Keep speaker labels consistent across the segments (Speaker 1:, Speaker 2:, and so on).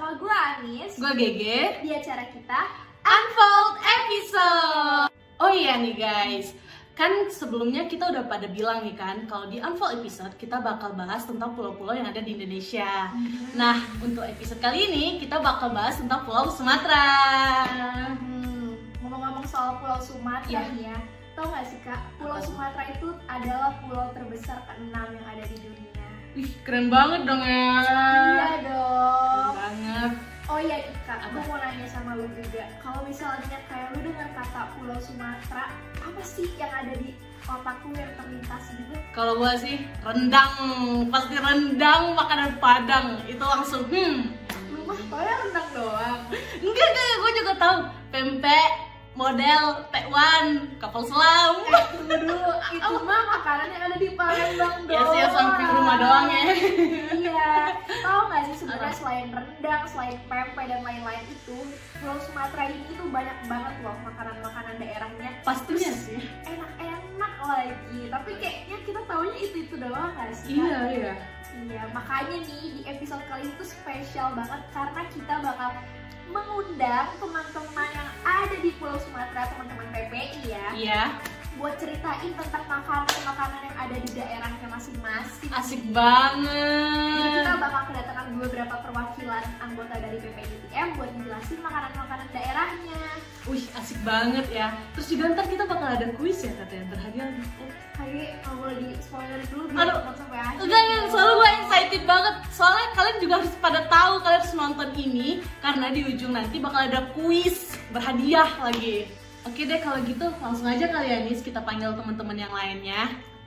Speaker 1: bersama gue Anis,
Speaker 2: gue Gege,
Speaker 1: di acara kita
Speaker 2: Unfold Episode. Oh iya nih guys, kan sebelumnya kita udah pada bilang nih kan, kalau di Unfold Episode kita bakal bahas tentang pulau-pulau yang ada di Indonesia. Nah, untuk episode kali ini kita bakal bahas tentang Pulau Sumatera.
Speaker 1: Ngomong-ngomong soal Pulau Sumatera nih ya, tau gak sih Kak, Pulau Sumatera itu adalah pulau terbesar ke-6 yang ada di dunia.
Speaker 2: Wih, keren banget dong ya.
Speaker 1: Iya dong.
Speaker 2: Keren banget.
Speaker 1: Oh iya Ika, aku mau nanya sama lu juga. Kalau misalnya kayak lu dengar kata Pulau Sumatera, apa sih yang ada di otakku yang terlintas gitu?
Speaker 2: Kalau gua sih rendang, pasti rendang makanan Padang. Itu langsung
Speaker 1: Lu mah taunya rendang doang.
Speaker 2: Enggak, gua juga tahu pempek model tekwan, kapal selam.
Speaker 1: Tunggu dulu, itu mah makanan yang ada di Palembang doang.
Speaker 2: Ya samping rumah doang ya.
Speaker 1: Iya, tau gak sih sebenarnya selain rendang, selain pempek dan lain-lain itu, Pulau Sumatera ini tuh banyak banget loh makanan-makanan daerahnya.
Speaker 2: Pastinya sih.
Speaker 1: Enak-enak lagi, tapi kayaknya kita taunya itu doang gak sih?
Speaker 2: Iya.
Speaker 1: Iya, makanya nih di episode kali ini tuh spesial banget karena kita bakal mengundang teman-teman yang ada di Pulau Sumatera, teman-teman PPI ya.
Speaker 2: Iya.
Speaker 1: Buat ceritain tentang makanan-makanan yang ada di daerahnya masing-masing.
Speaker 2: Asik
Speaker 1: Jadi
Speaker 2: banget.
Speaker 1: kita bakal kedatangan beberapa perwakilan anggota dari PPI UTM buat menjelasin makanan-makanan daerahnya.
Speaker 2: Wih, asik banget ya. Terus juga ntar kita bakal ada kuis ya katanya berhadiah.
Speaker 1: Kayak nggak boleh di spoiler dulu biar
Speaker 2: Aduh,
Speaker 1: nonton sampai akhir.
Speaker 2: Enggak, soalnya gue excited banget. Soalnya kalian juga harus pada tahu, kalian harus nonton ini karena di ujung nanti bakal ada kuis berhadiah lagi. Oke deh, kalau gitu langsung aja kali ya Nis, kita panggil teman-teman yang lainnya.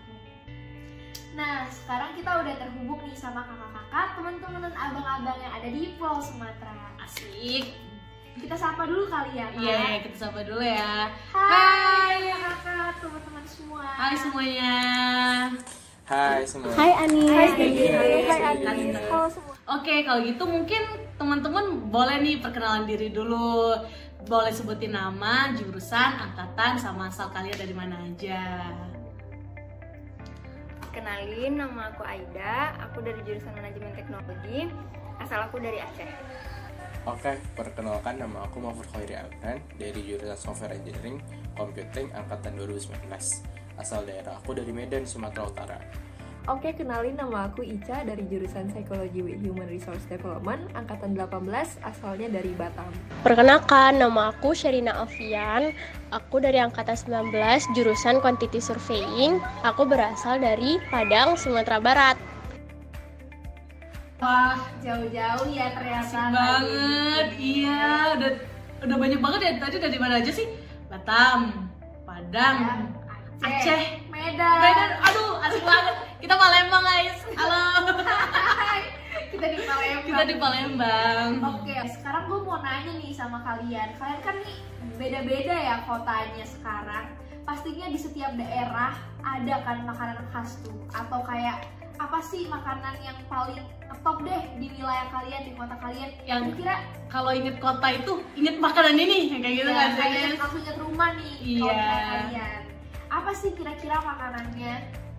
Speaker 1: Nah, sekarang kita udah terhubung nih sama kakak-kakak, teman-teman dan abang-abang yang ada di Pulau Sumatera.
Speaker 2: Asik.
Speaker 1: Kita sapa dulu kali ya, Kak.
Speaker 2: Iya, kita sapa dulu ya.
Speaker 1: Hai kakak, teman-teman semua.
Speaker 2: Hai semuanya.
Speaker 3: Hai semua.
Speaker 4: Hai Anis.
Speaker 1: Hai
Speaker 4: Gigi.
Speaker 1: Hai
Speaker 2: Anis.
Speaker 1: Anis. Halo semua.
Speaker 2: Oke, kalau gitu mungkin teman-teman boleh nih perkenalan diri dulu. Boleh sebutin nama, jurusan, angkatan, sama asal kalian dari mana aja.
Speaker 4: Kenalin, nama aku Aida. Aku dari jurusan Manajemen Teknologi. Asal aku dari Aceh.
Speaker 3: Oke, perkenalkan nama aku Mahfud Khairi Alkan dari jurusan Software Engineering Computing angkatan 2019. Asal daerah aku dari Medan, Sumatera Utara.
Speaker 5: Oke, kenalin nama aku Ica dari jurusan Psikologi with Human Resource Development angkatan 18, asalnya dari Batam.
Speaker 6: Perkenalkan, nama aku Sherina Alfian. Aku dari angkatan 19, jurusan Quantity Surveying. Aku berasal dari Padang, Sumatera Barat.
Speaker 1: Wah, jauh-jauh ya ternyata.
Speaker 2: Asik banget, iya. Udah banyak banget ya. Tadi dari mana aja sih? Batam, Padang, Aceh,
Speaker 1: Medan.
Speaker 2: Aduh, asik banget. Kita Palembang guys. Halo.
Speaker 1: Kita di Palembang.
Speaker 2: Kita di Palembang.
Speaker 1: Oke, sekarang gue mau nanya nih sama kalian. Kalian kan nih beda-beda ya kotanya sekarang. Pastinya di setiap daerah ada kan makanan khas tuh. Atau kayak apa sih makanan yang paling top deh di wilayah kalian, di kota kalian?
Speaker 2: Yang
Speaker 1: kira
Speaker 2: kalau inget kota itu inget makanan ini, kayak gitu
Speaker 1: ya,
Speaker 2: kan sih?
Speaker 1: kayak aku inget rumah nih.
Speaker 2: Iya.
Speaker 1: Kalau daerah kalian. Apa sih kira-kira makanannya?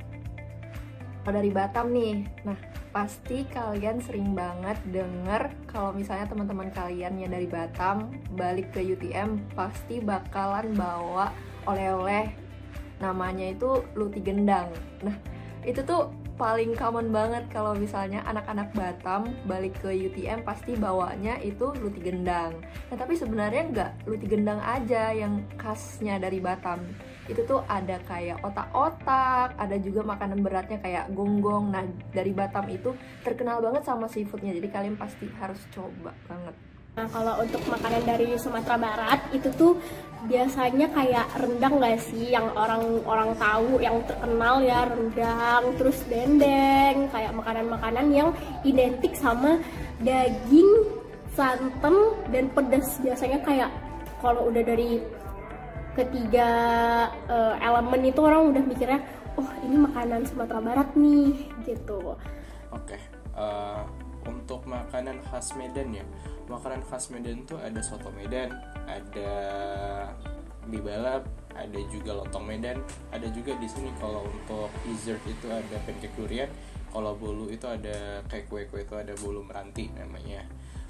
Speaker 5: Kalau dari Batam nih, nah pasti kalian sering banget denger kalau misalnya teman-teman kalian yang dari Batam balik ke UTM pasti bakalan bawa oleh-oleh namanya itu luti gendang. Nah itu tuh paling common banget kalau misalnya anak-anak Batam balik ke UTM pasti bawanya itu luti gendang. Nah tapi sebenarnya nggak luti gendang aja yang khasnya dari Batam. Itu tuh ada kayak otak-otak, ada juga makanan beratnya kayak gonggong. Nah dari Batam itu terkenal banget sama seafoodnya, jadi kalian pasti harus coba banget.
Speaker 6: Nah, kalau untuk makanan dari Sumatera Barat itu tuh biasanya kayak rendang nggak sih, yang orang tahu, yang terkenal ya, rendang, terus dendeng, kayak makanan-makanan yang identik sama daging, santan, dan pedas. Biasanya kayak kalau udah dari ketiga elemen itu orang udah mikirnya, oh ini makanan Sumatera Barat nih, gitu.
Speaker 3: Oke, untuk makanan khas Medan ya. Makanan khas Medan tuh ada soto Medan, ada mie balap, ada juga lontong Medan, ada juga di sini kalau untuk dessert itu ada pancake durian, kalau bolu itu ada kayak kue-kue itu ada bolu meranti namanya.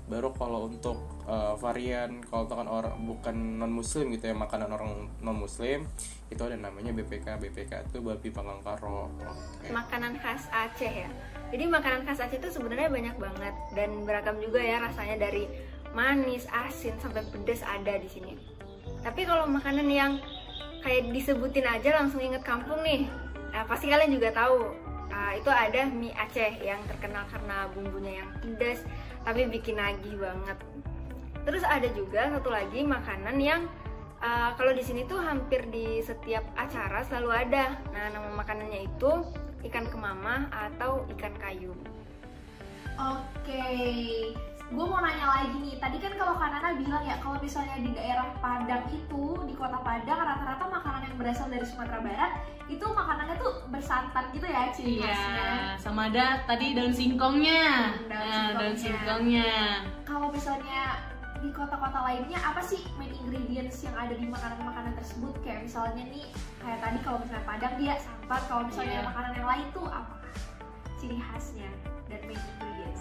Speaker 3: Baru kalau untuk varian kalau kan orang bukan non muslim gitu ya, makanan orang non muslim itu ada namanya BPK. BPK itu babi panggang karo.
Speaker 4: Makanan khas Aceh ya. Jadi makanan khas Aceh itu sebenarnya banyak banget dan beragam juga ya rasanya, dari manis, asin sampai pedas ada di sini. Tapi kalau makanan yang kayak disebutin aja langsung inget kampung nih, pasti kalian juga tahu. Itu ada mie Aceh yang terkenal karena bumbunya yang pedas tapi bikin nagih banget. Terus ada juga satu lagi makanan yang kalau di sini tuh hampir di setiap acara selalu ada. Nah, nama makanannya itu ikan kemamah atau ikan kayu.
Speaker 1: Oke, gue mau nanya lagi nih. Tadi kan kalau Kanana bilang ya, kalau misalnya di daerah Padang itu, di kota Padang rata-rata makanan yang berasal dari Sumatera Barat itu makanannya tuh bersantan gitu ya ciri khasnya.
Speaker 2: Sama ada tadi daun singkongnya.
Speaker 1: Daun
Speaker 2: singkongnya.
Speaker 1: Kalau misalnya di kota-kota lainnya apa sih main ingredients yang ada di makanan-makanan tersebut? Kayak misalnya nih, kayak tadi kalau misalnya Padang dia sampat, kalau misalnya makanan yang lain tuh apa ciri khasnya dan main ingredients?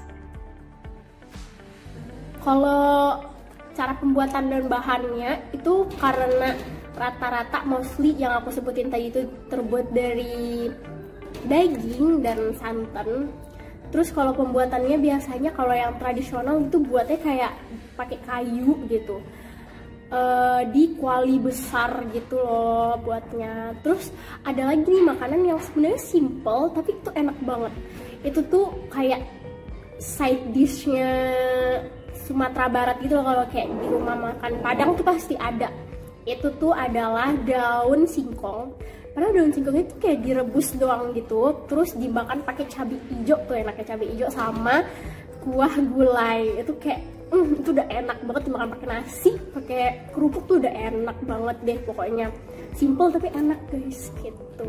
Speaker 6: Kalau cara pembuatan dan bahannya itu karena rata-rata mostly yang aku sebutin tadi itu terbuat dari daging dan santan. Terus kalau pembuatannya biasanya kalau yang tradisional itu buatnya kayak pakai kayu gitu, di kuali besar gitu loh buatnya. Terus ada lagi nih makanan yang sebenarnya simple tapi itu enak banget. Itu tuh kayak side dishnya Sumatera Barat gitu loh, kalau kayak di rumah makan Padang tuh pasti ada. Itu tuh adalah daun singkong. Karena daun singkongnya tuh kayak direbus doang gitu, terus dimakan pakai cabai hijau tuh, enaknya cabai hijau sama kuah gulai. Itu kayak itu udah enak banget dimakan pakai nasi, pakai kerupuk tuh udah enak banget deh pokoknya. Simple tapi enak guys gitu.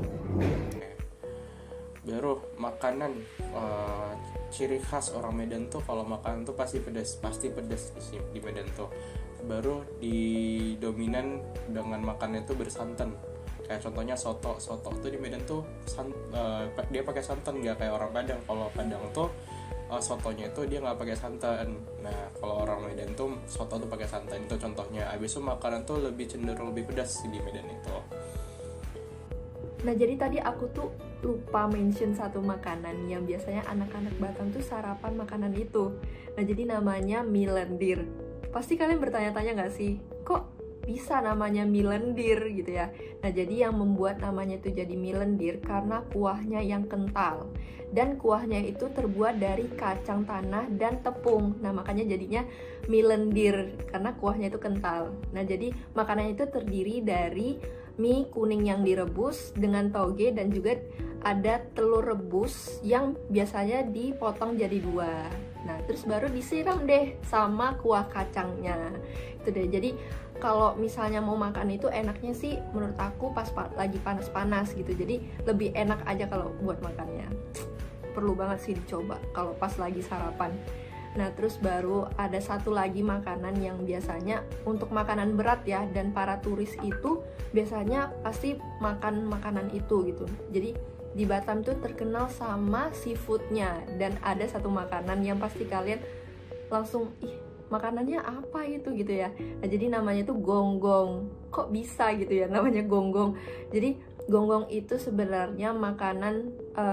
Speaker 3: Baru makanan ciri khas orang Medan tuh kalau makan tuh pasti pedas di Medan tuh. Baru didominan dengan makannya tuh bersantan. Kayak contohnya soto tuh di Medan tuh dia pakai santan, nggak kayak orang Padang. Kalau Padang tuh sotonya itu dia nggak pakai santan. Nah kalau orang Medan tuh soto tuh pakai santan, itu contohnya. Abis itu makanan tuh cenderung lebih pedas di Medan itu.
Speaker 5: Nah jadi tadi aku tuh lupa mention satu makanan yang biasanya anak-anak Batam tuh sarapan makanan itu. Nah jadi namanya mie lendir. Pasti kalian bertanya-tanya gak sih, kok bisa namanya mie lendir gitu ya. Nah jadi yang membuat namanya itu jadi mie lendir karena kuahnya yang kental. Dan kuahnya itu terbuat dari kacang tanah dan tepung. Nah makanya jadinya mie lendir karena kuahnya itu kental. Nah jadi makanan itu terdiri dari mie kuning yang direbus dengan toge dan juga ada telur rebus yang biasanya dipotong jadi 2. Nah terus baru disiram deh sama kuah kacangnya. Itu deh. Jadi kalau misalnya mau makan itu enaknya sih menurut aku pas lagi panas-panas gitu. Jadi lebih enak aja kalau buat makannya. Perlu banget sih dicoba kalau pas lagi sarapan. Nah terus baru ada satu lagi makanan yang biasanya untuk makanan berat ya, dan para turis itu biasanya pasti makan makanan itu gitu. Jadi di Batam tuh terkenal sama seafoodnya, dan ada satu makanan yang pasti kalian langsung makanannya apa itu gitu ya. Nah jadi namanya tuh gonggong. Kok bisa gitu ya namanya gonggong? Jadi gonggong itu sebenarnya makanan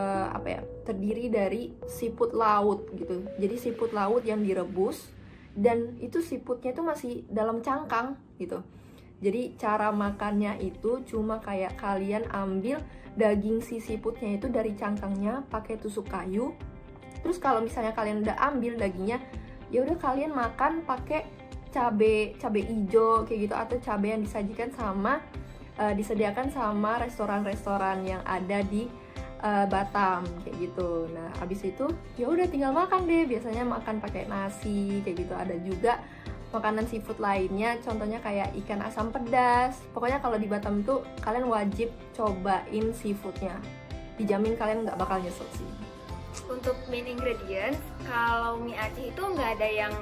Speaker 5: terdiri dari seafood laut gitu. Jadi seafood laut yang direbus, dan itu seafoodnya itu masih dalam cangkang gitu. Jadi cara makannya itu cuma kayak kalian ambil daging si seafoodnya itu dari cangkangnya pakai tusuk kayu. Terus kalau misalnya kalian udah ambil dagingnya, ya udah kalian makan pakai cabai hijau kayak gitu, atau cabai yang disajikan sama disediakan sama restoran-restoran yang ada di Batam kayak gitu. Nah abis itu ya udah tinggal makan deh. Biasanya makan pakai nasi kayak gitu. Ada juga makanan seafood lainnya, contohnya kayak ikan asam pedas. Pokoknya kalau di Batam tuh kalian wajib cobain seafoodnya. Dijamin kalian nggak bakal nyesel sih.
Speaker 4: Untuk main ingredient, kalau mie Aceh itu nggak ada yang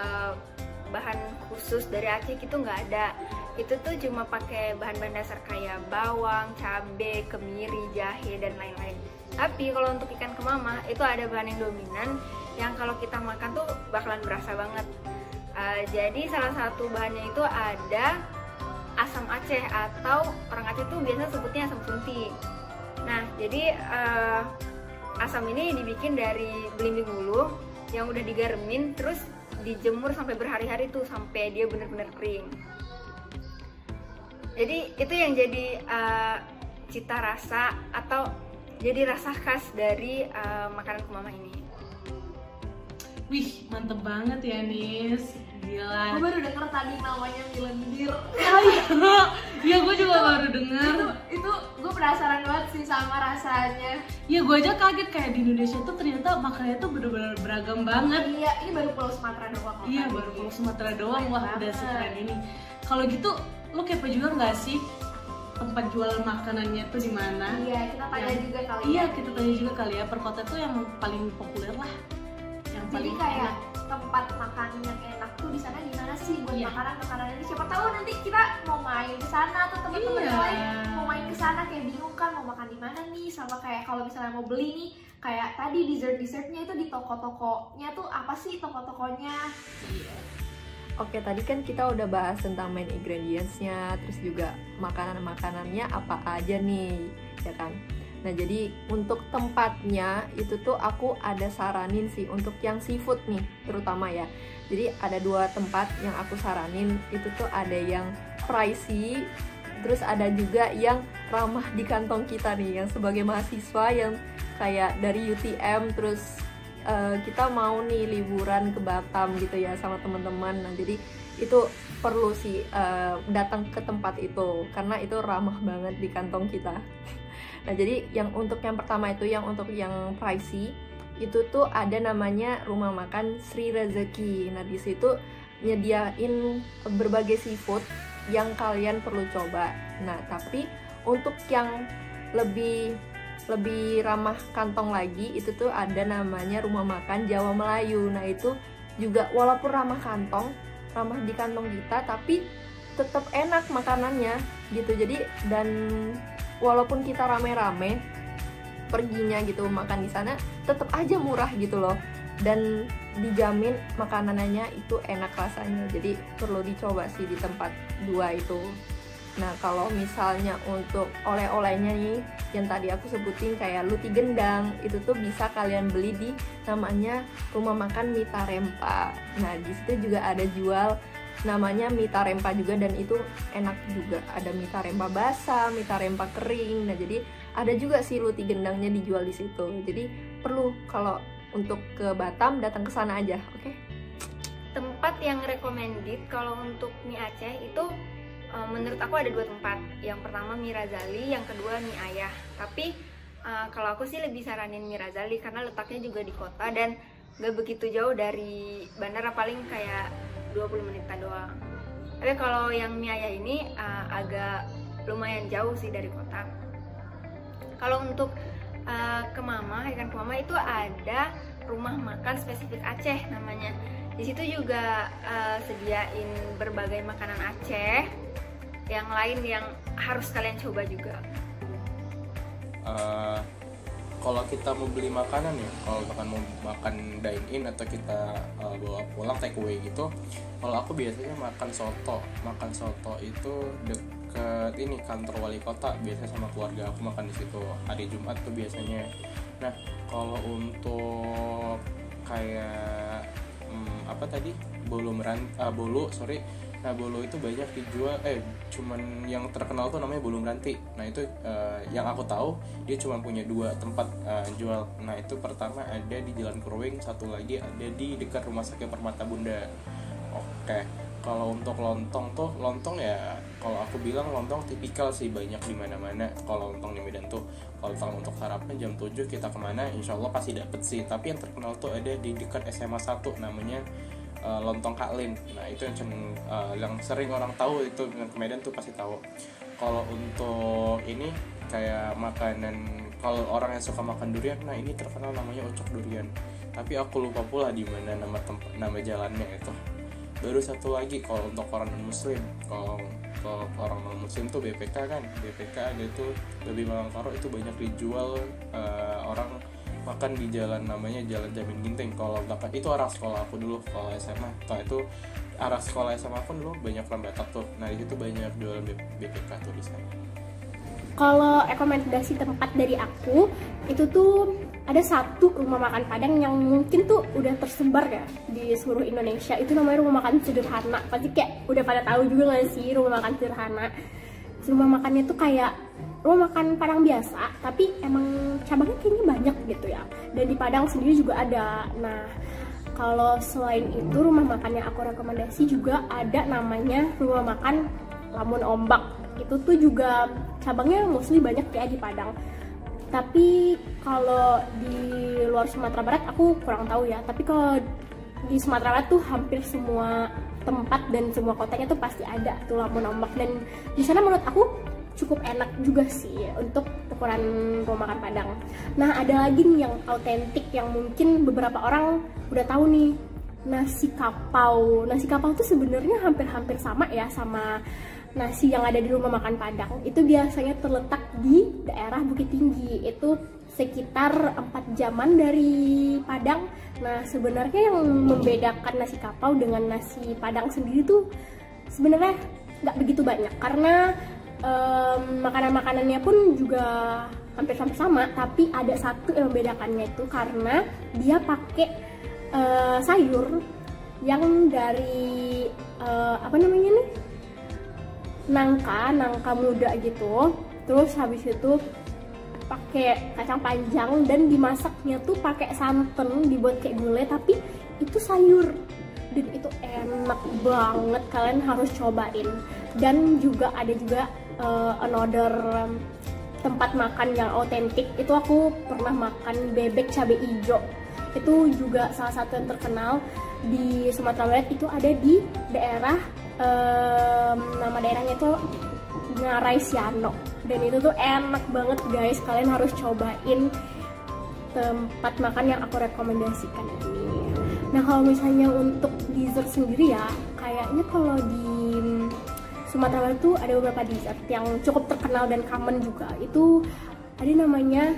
Speaker 4: bahan khusus dari Aceh, itu nggak ada. Itu tuh cuma pakai bahan-bahan dasar kayak bawang, cabai, kemiri, jahe, dan lain-lain. Tapi kalau untuk ikan kemamah itu ada bahan yang dominan, yang kalau kita makan tuh bakalan berasa banget. Jadi salah satu bahannya itu ada asam Aceh, atau orang Aceh tuh biasa sebutnya asam sunti. Nah, jadi asam ini dibikin dari belimbing ulu yang udah digaremin, terus dijemur sampai berhari-hari tuh sampai dia bener-bener kering. Jadi itu yang jadi cita rasa atau jadi rasa khas dari makanan Kumama ini.
Speaker 2: Wih, mantep banget ya Nis, gila.
Speaker 1: Gue baru denger tadi namanya mie lendir.
Speaker 2: Iya, gue juga baru denger.
Speaker 1: Itu gue penasaran banget sih sama rasanya.
Speaker 2: Ya gue aja kaget kayak di Indonesia tuh ternyata makanannya tuh bener-bener beragam banget.
Speaker 1: Iya, ini baru Pulau Sumatera doang.
Speaker 2: Iya, baru Pulau Sumatera doang. Wah, udah sekeren ini. Kalau gitu, lo kepo juga nggak sih tempat jualan makanannya tuh di mana?
Speaker 1: Iya, kita tanya juga kali.
Speaker 2: Iya, kita tanya juga kali ya. Per kota tuh yang paling populer lah. Yang
Speaker 1: Jadi
Speaker 2: paling
Speaker 1: kayak
Speaker 2: enak.
Speaker 1: tempat makan yang enak tuh di sana gimana sih buat
Speaker 2: Iya.
Speaker 1: makanan ini? Siapa tahu nanti kita mau main ke sana atau teman-teman
Speaker 2: Iya.
Speaker 1: yang lain mau main ke sana kayak bingung kan mau makan di mana nih, sama kayak kalau misalnya mau beli nih kayak tadi dessertnya itu di toko-tokonya tuh apa sih toko-tokonya?
Speaker 5: Oke, tadi kan kita udah bahas tentang main ingredients-nya, terus juga makanan-makanannya apa aja nih, ya kan? Nah, jadi untuk tempatnya itu tuh aku ada saranin sih untuk yang seafood nih, terutama ya. Jadi ada 2 tempat yang aku saranin, itu tuh ada yang pricey, terus ada juga yang ramah di kantong kita nih, yang sebagai mahasiswa yang kayak dari UTM, terus kita mau nih liburan ke Batam gitu ya sama teman-teman. Nah, jadi itu perlu sih datang ke tempat itu karena itu ramah banget di kantong kita. Nah, jadi yang untuk yang pertama itu, yang untuk yang pricey itu tuh ada namanya Rumah Makan Sri Rezeki. Nah, di situ nyediain berbagai seafood yang kalian perlu coba. Nah, tapi untuk yang lebih ramah kantong lagi itu tuh ada namanya Rumah Makan Jawa Melayu. Nah, itu juga walaupun ramah di kantong kita, tapi tetap enak makanannya gitu. Jadi dan walaupun kita rame-rame perginya gitu makan di sana, tetap aja murah gitu loh, dan dijamin makanannya itu enak rasanya. Jadi perlu dicoba sih di tempat 2 itu. Nah, kalau misalnya untuk oleh-olehnya nih yang tadi aku sebutin kayak luti gendang, itu tuh bisa kalian beli di namanya Rumah Makan Mita Rempa. Nah, di situ juga ada jual namanya Mita Rempa juga, dan itu enak juga. Ada Mita Rempa basah, Mita Rempa kering. Nah, jadi ada juga sih luti gendangnya dijual di situ. Jadi perlu kalau untuk ke Batam datang ke sana aja, oke?
Speaker 4: Tempat yang recommended kalau untuk mie Aceh itu menurut aku ada 2 tempat. Yang pertama Mie Razali, yang kedua Mie Ayah. Tapi kalau aku sih lebih saranin Mie Razali karena letaknya juga di kota dan gak begitu jauh dari bandara, paling kayak 20 menitan doang. Tapi kalau yang Mie Ayah ini agak lumayan jauh sih dari kota. Kalau untuk Kemama, ikan Kemama itu ada rumah makan spesifik Aceh namanya. Di situ juga sediain berbagai makanan Aceh yang lain yang harus kalian coba juga.
Speaker 3: Kalau kita mau beli makanan ya, kalau misalkan mau makan dine in atau kita bawa pulang take away gitu, kalau aku biasanya makan soto itu deket ini kantor wali kota, biasanya sama keluarga aku makan di situ hari Jumat tuh biasanya. Nah, kalau untuk kayak apa tadi bolu nah bolu itu banyak dijual, cuman yang terkenal tuh namanya bolu meranti. Nah, itu yang aku tahu dia cuma punya 2 tempat jual. Nah, itu pertama ada di Jalan Kerwing, satu lagi ada di dekat Rumah Sakit Permata Bunda. Oke, kalau untuk lontong ya, kalau aku bilang lontong tipikal sih, banyak di mana-mana. Kalau lontong di Medan tuh, kalau untuk sarapan jam 7 kita kemana, insya Allah pasti dapet sih. Tapi yang terkenal tuh ada di dekat SMA 1 namanya lontong Kak Lin. Nah, itu yang sering orang tahu, itu ke Medan tuh pasti tahu. Kalau untuk ini kayak makanan, kalau orang yang suka makan durian, nah ini terkenal namanya Ucok Durian. Tapi aku lupa pula di mana nama jalannya itu. Baru satu lagi kalau untuk orang non muslim, kalau orang non muslim tuh BPK ada tuh Babi Malangkaro, itu banyak dijual orang makan di jalan namanya Jalan Jamin Ginting. Kalau bahkan itu arah sekolah aku dulu, kalau SMA itu arah sekolah SMA aku dulu banyak Lam Batak tuh. Nah di situ banyak jualan BPK tuh di sana.
Speaker 6: Kalau rekomendasi tempat dari aku, itu tuh ada satu rumah makan Padang yang mungkin tuh udah tersebar ya di seluruh Indonesia. Itu namanya rumah makan sederhana. Pasti kayak udah pada tahu juga gak sih rumah makan sederhana. Rumah makannya tuh kayak rumah makan Padang biasa, tapi emang cabangnya kayaknya banyak gitu ya. Dan di Padang sendiri juga ada. Nah, kalau selain itu rumah makan yang aku rekomendasi juga ada namanya rumah makan Lamun Ombak. Itu tuh juga cabangnya mostly banyak ya di Padang. Tapi kalau di luar Sumatera Barat aku kurang tahu ya. Tapi kalau di Sumatera Barat tuh hampir semua tempat dan semua kotanya tuh pasti ada tuh Lamun Ombak. Dan di sana menurut aku cukup enak juga sih untuk ukuran rumah makan Padang. Nah, ada lagi nih yang autentik yang mungkin beberapa orang udah tahu nih, nasi kapau. Nasi kapau tuh sebenarnya hampir-hampir sama ya sama nasi yang ada di rumah makan Padang. Itu biasanya terletak di daerah Bukit Tinggi. Itu sekitar 4 jaman dari Padang. Nah, sebenarnya yang membedakan nasi kapau dengan nasi Padang sendiri tuh sebenarnya nggak begitu banyak, karena makanan-makanannya pun juga hampir sama, tapi ada satu yang membedakannya itu karena dia pakai sayur yang dari apa namanya nih, nangka muda gitu. Terus habis itu pakai kacang panjang dan dimasaknya tuh pakai santan, dibuat kayak gulai tapi itu sayur. Dan itu enak banget, kalian harus cobain. Dan juga ada juga another tempat makan yang otentik, itu aku pernah makan bebek cabai hijau. Itu juga salah satu yang terkenal di Sumatera Barat. Itu ada di daerah nama daerahnya itu Ngarai Siano. Dan itu tuh enak banget guys, kalian harus cobain tempat makan yang aku rekomendasikan ini. Nah, kalau misalnya untuk dessert sendiri ya, kayaknya kalau di Sumatera Barat tuh ada beberapa dessert yang cukup terkenal dan common juga. Itu ada namanya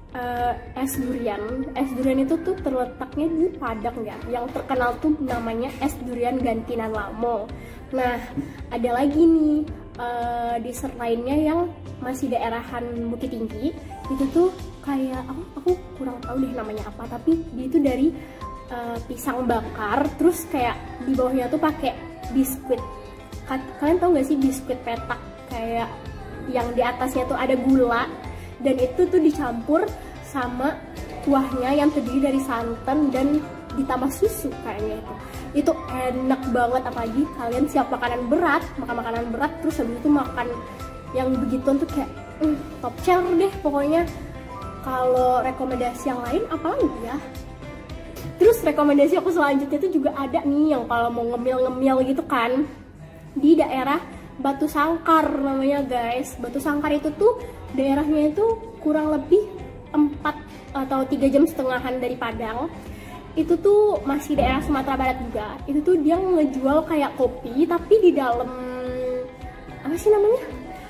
Speaker 6: es durian. Es durian itu tuh terletaknya di Padang ya. Yang terkenal tuh namanya es durian Gantinan Lamo. Nah, ada lagi nih dessert lainnya yang masih daerahan Bukit Tinggi. Itu tuh kayak aku kurang tahu deh namanya apa, tapi dia itu dari pisang bakar, terus kayak di bawahnya tuh pakai biskuit. Kalian tau gak sih biskuit petak, kayak yang di atasnya tuh ada gula, dan itu tuh dicampur sama kuahnya yang terdiri dari santan dan ditambah susu kayaknya itu. Itu enak banget, apalagi kalian siap makan makanan berat, terus habis itu makan yang begituan tuh kayak top tier deh pokoknya. Kalau rekomendasi yang lain apalagi ya? Terus rekomendasi aku selanjutnya itu juga ada nih yang kalau mau ngemil gitu kan, di daerah Batu Sangkar namanya guys. Batu Sangkar itu tuh daerahnya itu kurang lebih 4 atau 3 jam setengahan dari Padang. Itu tuh masih daerah Sumatera Barat juga. Itu tuh dia ngejual kayak kopi tapi di dalam apa sih namanya?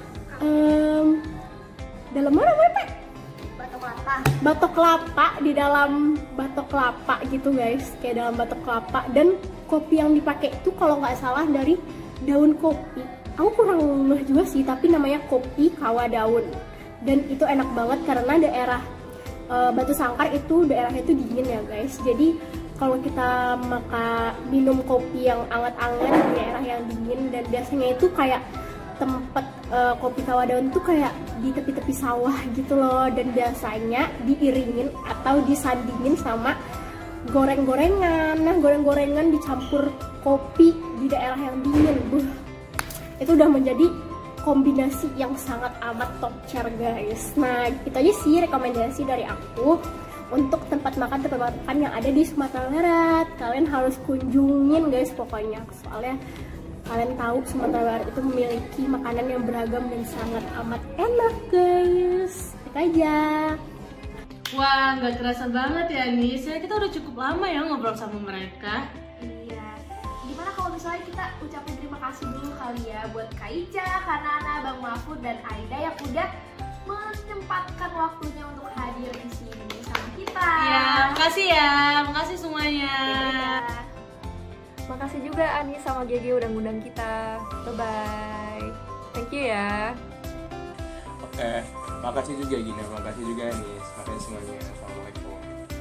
Speaker 6: Dalam mana Pak? Batok kelapa, di dalam batok kelapa gitu guys, kayak dalam batok kelapa. Dan kopi yang dipakai itu kalau nggak salah dari daun kopi. Aku kurang ngeh juga sih, tapi namanya kopi kawa daun. Dan itu enak banget karena daerah Batu Sangkar itu daerahnya itu dingin ya guys. Jadi kalau kita minum kopi yang anget-anget di daerah yang dingin, dan biasanya itu kayak tempat kopi kawa daun tuh kayak di tepi-tepi sawah gitu loh, dan biasanya diiringin atau disandingin sama goreng-gorengan. Nah, goreng-gorengan dicampur kopi di daerah yang dingin, itu udah menjadi kombinasi yang sangat amat top tier guys. Nah, itu aja sih rekomendasi dari aku untuk tempat makan yang ada di Sumatera Barat. Kalian harus kunjungin guys pokoknya, soalnya kalian tahu Sumatera Barat itu memiliki makanan yang beragam dan sangat amat enak guys. Itu aja.
Speaker 2: Wah, nggak kerasa banget ya nih. Kita udah cukup lama ya ngobrol sama mereka.
Speaker 1: Iya. Gimana kalau misalnya kita ucapin terima kasih dulu kali ya buat Kak Ica, Kak Nana, Bang Mahfud, dan Aida yang udah menyempatkan waktunya untuk hadir di sini sama kita. kita.
Speaker 2: Iya, makasih ya, makasih semuanya.
Speaker 5: Makasih juga Anis sama Gege udah ngundang kita. Bye-bye. Thank you ya.
Speaker 3: Oke, makasih juga Gina, makasih juga Anis, makasih semuanya. Assalamualaikum.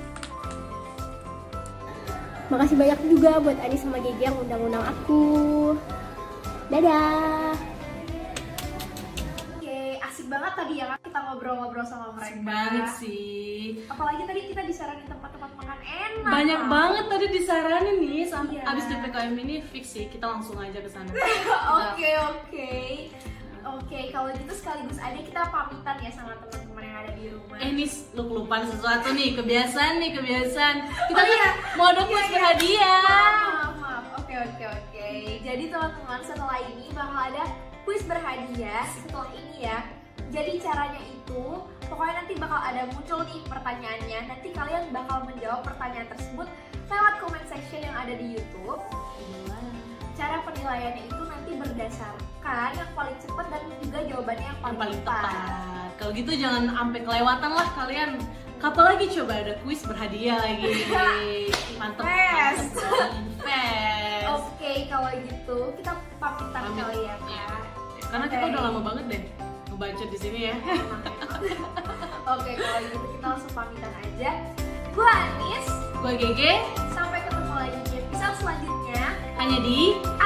Speaker 6: Makasih banyak juga buat Anis sama Gege yang undang-undang aku. Dadah.
Speaker 1: Oke, asik banget tadi ya kan kita ngobrol-ngobrol sama mereka.
Speaker 2: Banget sih.
Speaker 1: Apalagi tadi kita disaranin tempat-tempat makan enak.
Speaker 2: Banyak banget tadi disaranin nih.
Speaker 1: Iya.
Speaker 2: Abis PPKM ini fix sih, kita langsung aja ke sana.
Speaker 1: Oke, kalau gitu sekaligus aja kita pamitan ya sama teman-teman yang ada di rumah.
Speaker 2: Nis, lu kelupaan sesuatu nih, kebiasaan. Kita mau ada kuis berhadiah.
Speaker 1: Maaf. Oke. Jadi teman-teman, setelah ini bakal ada kuis berhadiah setelah ini ya. Jadi caranya itu, pokoknya nanti bakal ada muncul nih pertanyaannya. Nanti kalian bakal menjawab pertanyaan tersebut lewat comment section yang ada di YouTube. Cara penilaiannya itu nanti berdasarkan yang paling cepat dan juga jawabannya yang paling tepat.
Speaker 2: Kalau gitu jangan sampai kelewatan lah kalian. Kapan lagi coba ada kuis berhadiah lagi. Mantep.
Speaker 1: Oke, kalau gitu kita pamitan kali ya.
Speaker 2: Karena kita udah lama banget deh ngebaca di sini ya.
Speaker 1: Oke, kalau gitu kita langsung pamitan aja. Gua Anis,
Speaker 2: Gua Gege,
Speaker 1: sampai ketemu lagi di episode selanjutnya
Speaker 2: hanya di